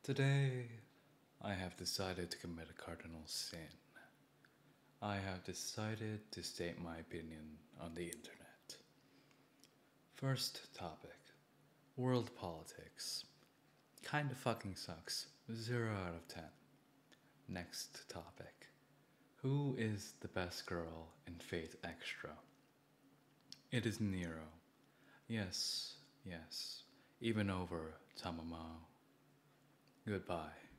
Today, I have decided to commit a cardinal sin. I have decided to state my opinion on the internet. First topic, world politics. Kinda fucking sucks. 0 out of 10. Next topic, who is the best girl in Fate Extra? It is Nero. Yes, yes, even over Tamamo. Goodbye.